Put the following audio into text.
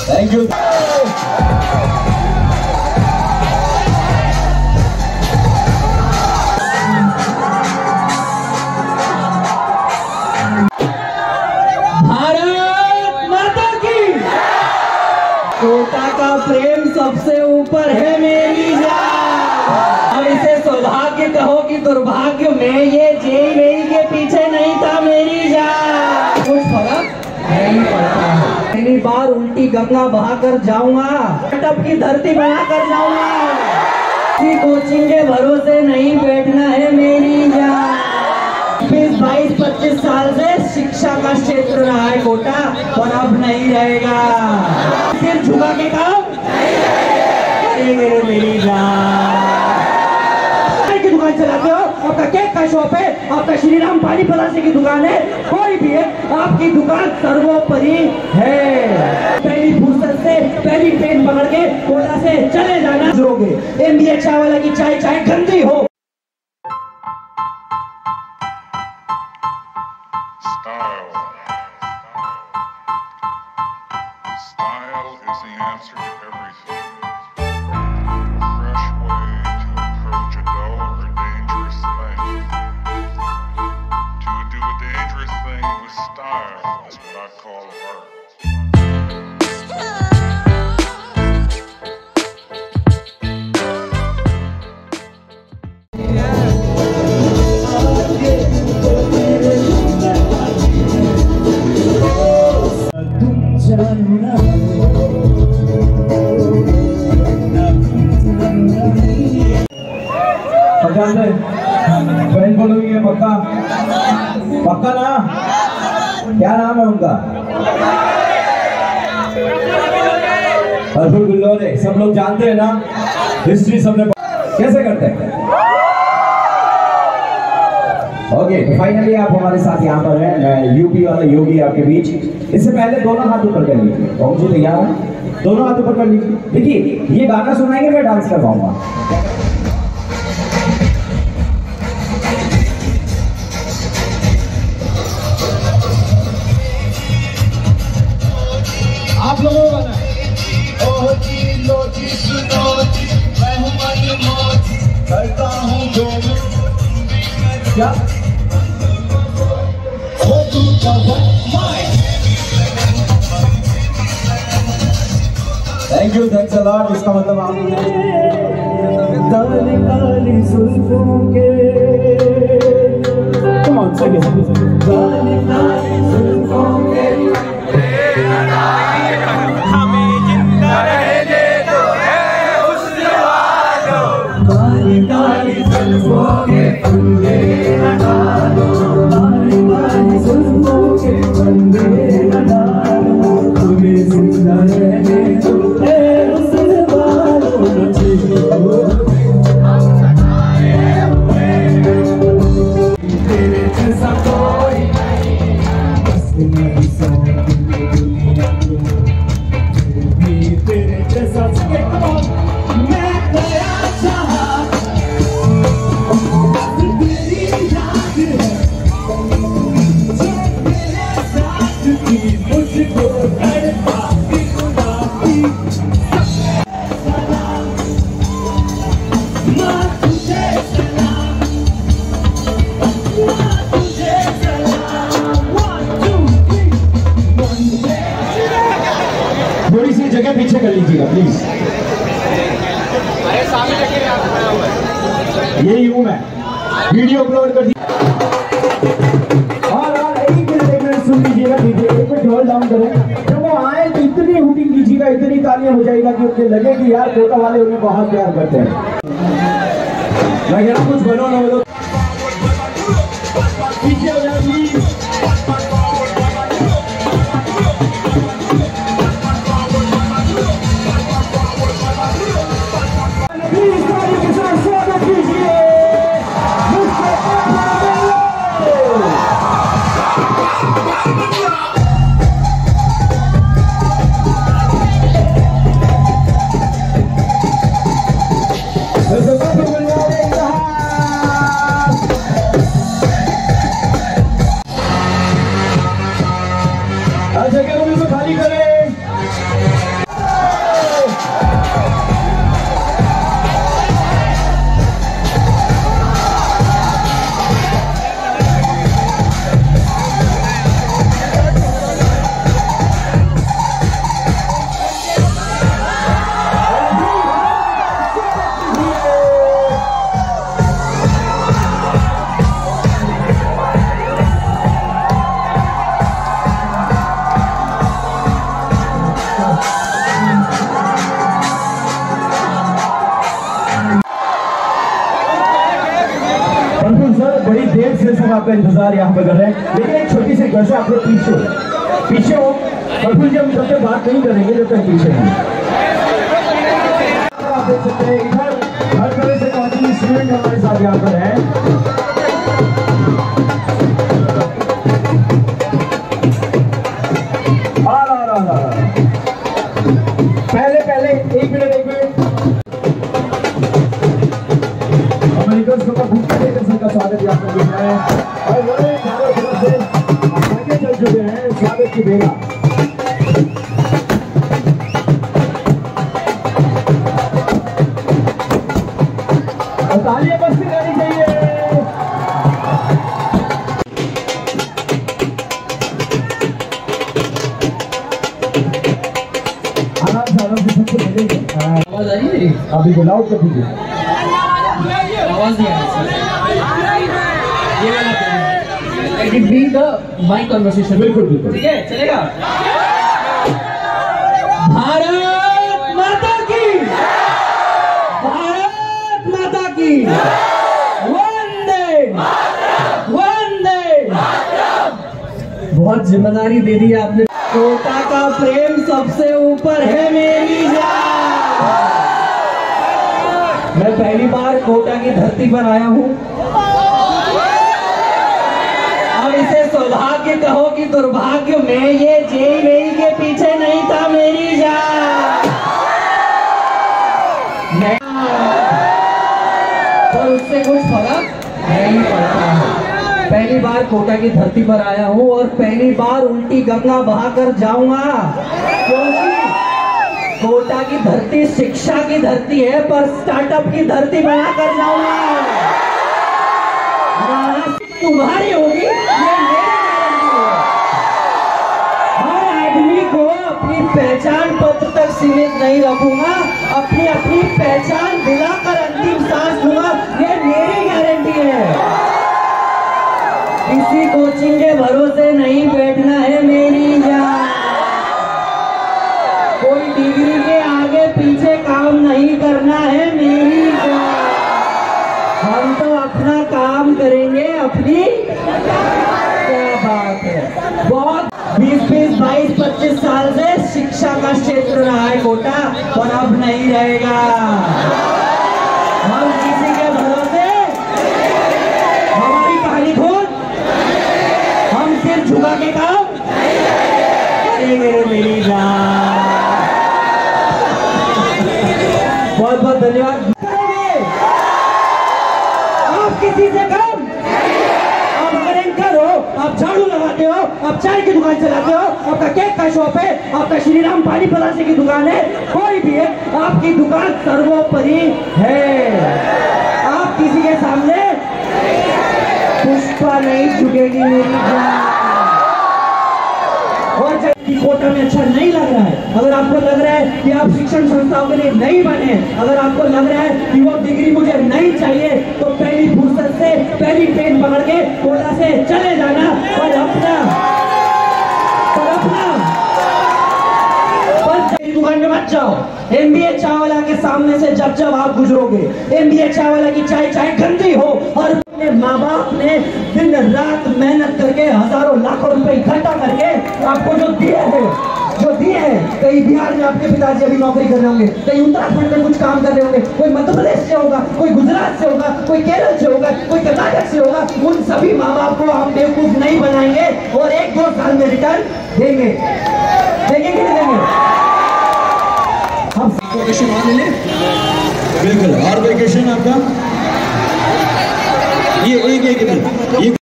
Thank you. Kota का प्रेम सबसे ऊपर है मेरी जान। अब इसे सौभाग्य कहो कि दुर्भाग्य में ये जेई मेरी के पीछे नहीं था मेरी जान। कुछ फर्क नहीं पड़ता है। पहली बार उल्टी गंगा बहाकर जाऊंगा, टप की धरती बनाकर जाऊंगा। किसी कोचिंग के भरोसे नहीं बैठना है मेरी जान। 22-25 साल से शिक्षा का क्षेत्र रहा है कोटा, और अब नहीं रहेगा। सिर झुका के काम करेंगे मेरी जान। की दुकान चलाते हो, आपका केक का शॉप है, आपका श्री राम पानी पलासी की दुकान है, कोई भी है, आपकी दुकान सर्वोपरि है। पहली फुर्सत से पहली ट्रेन पकड़ के कोटा से चले जाना जरूरोगे। MBA चाय वाला की चाय चाहे गंदी हो। Style is the answer to everything. A fresh way to approach a dull or dangerous thing. To do a dangerous thing with style is what I call art. बहन बोलोगी है पक्का? पक्का ना? क्या नाम है उनका? अर्जुन गुल्लोरे। सब लोग जानते हैं ना, हिस्ट्री सबने कैसे करते हैं। ओके, तो फाइनली आप हमारे साथ यहाँ पर हैं। मैं यूपी वाला योगी आपके बीच। इससे पहले दोनों हाथ ऊपर कर लीजिए। और मुझे तैयार है, दोनों हाथ ऊपर कर लीजिए। देखिए, ये गाना सुनाएंगे, मैं डांस करवाऊंगा। आप लोगों का ना ओह जी लो जी सुनो जी, मैं हूँ मनमोज, करता हूँ जो क्या हो तू thank you, thanks a lot. इसका मतलब आप काली काली जुल्फों के come on second, Kali Kali जुल्फों के थोड़ी सी जगह पीछे कर लीजिएगा प्लीज। यही हूँ मैं, वीडियो अपलोड कर दी। और एक मिनट सुन लीजिएगा, डीजे एक मिनट होल्ड डाउन करें। जब वो आए तो इतनी हुटिंग कीजिएगा, इतनी तालियां हो जाएगा कि उन्हें लगे कि यार कोटा वाले उन्हें बहुत प्यार करते हैं। मैं कह रहा हूँ कुछ बनो ना बोलो, पीछे हो जाएगी। आपका इंतजार यहाँ पर कर रहे हैं। लेकिन एक छोटी सी घर से आप लोग पीछे हो, और फिर जब जब तक बात नहीं करेंगे जब तक पीछे हैं। आप देख सकते हैं इधर हर तरह से कोचिंग स्टूडेंट हमारे साथ यहाँ पर है। पहले एक मिनट अमेरिकन का भूखा लेकर सर का स्वागत यहाँ पर दिख रहा है, और बड़े चारों तरफ से आगे चल चुके हैं स्वागत की बेगा। और तालियां बस्ती करनी चाहिए। आराम से सबसे पहले आवाज आ रही है मेरी? अभी को लाउड कर दीजिए। आवाज नहीं आ रही सर। ये वाला let it be the mic conversation. बिल्कुल बिल्कुल ठीक है, चलेगा। भारत माता की, भारत माता की, वंदे वंदे। बहुत जिम्मेदारी दे दी आपने। कोटा का प्रेम सबसे ऊपर है मेरी जान। मैं पहली बार कोटा की धरती पर आया हूँ। अब इसे सौभाग्य कहो कि दुर्भाग्य, मैं ये जेई के पीछे नहीं था मेरी जान। पर उससे कुछ फर्क नहीं पड़ता है। पहली बार कोटा की धरती पर आया हूँ और पहली बार उल्टी गंगा बहाकर जाऊंगा, क्योंकि कोटा की धरती शिक्षा की धरती है, पर स्टार्टअप की धरती बनाकर जाऊंगा। तुम्हारी होगी, ये मेरी गारंटी है। हर आदमी को अपनी पहचान पत्र तक सीमित नहीं रखूंगा, अपनी अपनी पहचान दिलाकर अंतिम सांस लूंगा, ये मेरी गारंटी है। किसी कोचिंग के भरोसे नहीं बैठना है मेरी जान। कोई डिग्री के आगे पीछे काम नहीं करना है मेरी जान। हम तो अपना काम करेंगे, अपनी क्या बात है। बहुत 20, 22, 25 साल से शिक्षा का क्षेत्र रहा है कोटा, और अब नहीं रहेगा। हम किसी के भरोसे, हमारी कहानी खोल, हम सिर झुका के काम करेंगे मेरी जान। बहुत बहुत धन्यवाद। आप किसी से कम, आप अगर एंकर हो, आप झाड़ू लगाते हो, आप चाय की दुकान चलाते हो, आपका केक का शॉप है, आपका श्री राम पानी पलासे की दुकान है, कोई भी है, आपकी दुकान सर्वोपरि है। आप किसी के सामने पुष्पा नहीं झुकेगी मेरी जान। और जब कोटा में अच्छा नहीं लग रहा है, अगर आपको लग रहा है कि आप शिक्षण संस्थाओं के लिए नहीं बने, अगर आपको लग रहा है कि वो डिग्री मुझे नहीं चाहिए, तो पहली फुर्सत से पहली ट्रेन पकड़ के कोटा से चले जाना और अपना दुकान में मत जाओ। MBA चाय वाला के सामने से जब जब आप गुजरोगे, MBA चाय वाला की चाय चाहे गंदी हो, और अपने माँ बाप ने दिन रात मेहनत करके हजारों लाखों रुपए इकट्ठा करके आपको जो दिए हैं, कहीं बिहार में आपके पिताजी अभी नौकरी कर रहे होंगे, कहीं उत्तराखंड में कुछ काम कर रहे होंगे, कोई मध्य प्रदेश से होगा, कोई गुजरात से होगा, कोई केरल से होगा, कोई कर्नाटक से होगा। उन सभी माँ बाप को हम बेवकूफ नहीं बनाएंगे और 1-2 साल में रिटर्न देंगे कि नहीं देंगे? वेकेशन वहाँ ले लें। बिल्कुल, और वेकेशन आपका ये एक